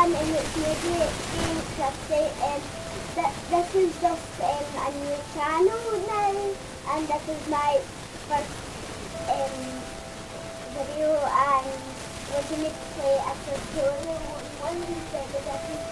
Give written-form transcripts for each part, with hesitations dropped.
and it's really interesting. This is just a new channel now, and this is my first video, and we're going to play a tutorial on one of these videos.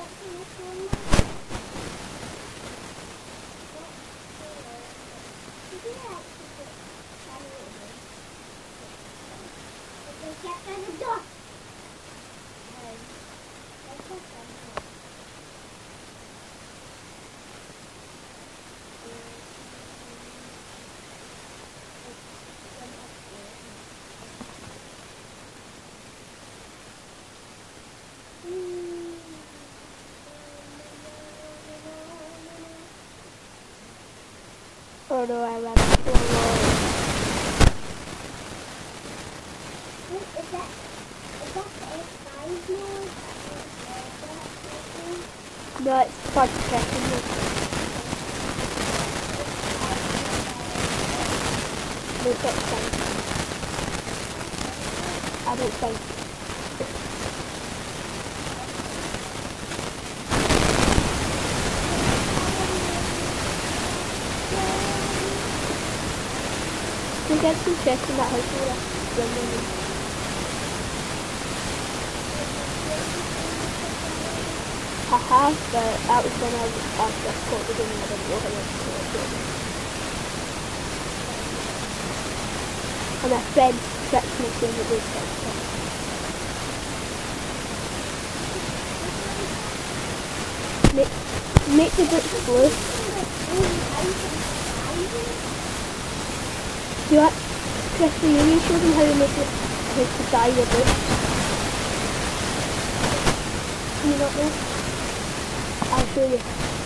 Oh no, I ran into a wall. Is that the F5 mode? No, it's for checking it. No such thing. I don't think. We get some chests in that house with us. I have, but that was when I was just caught the game and I didn't know how to do it. And my friend tricked me saying that they fixed it. Make the books blue. Do you want, Chris, will you show them how to make it, how to dye your books? Do you not know? I'll show you.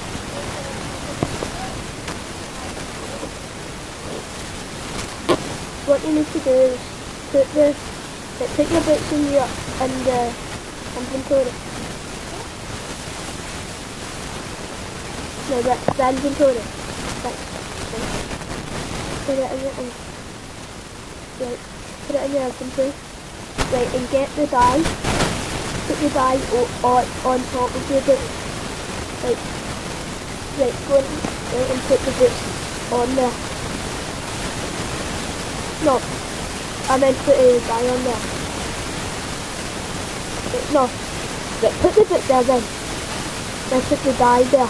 What you need to do is put your books in the inventory. No, the inventory. Put it in it right, put it in your inventory. Right, and get the dye. Put the dye on top of your books. Right, go and put the books on there. No, I meant put the dye on there. No, right, put the book there then. Then put the dye there.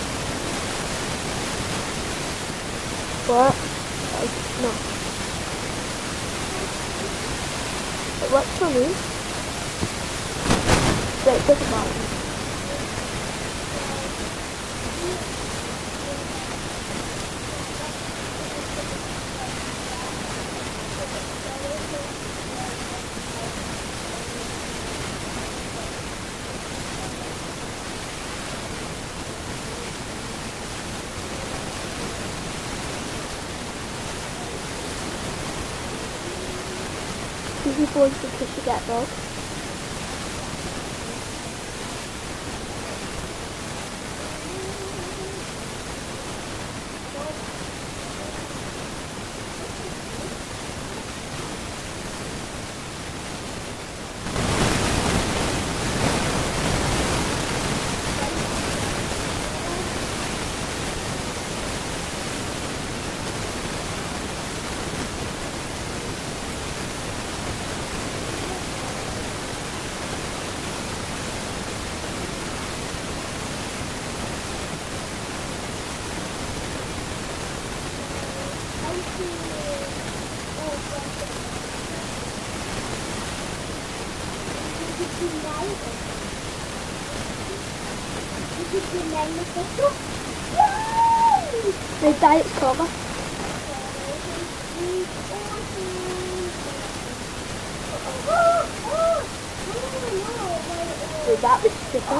What? No. It works for me. Right, put the bottom. Easy boys to push that dog. The diet's cover. Wait, that was super.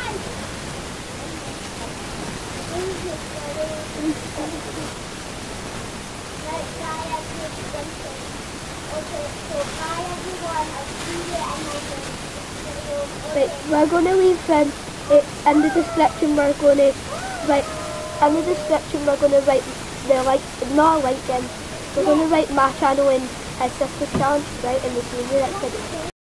Right, we're going to leave it in the description. We're going to write in the description. We're going to write the not a link in. We're going to write my channel and his sister's channel, right, in the same way. That's it.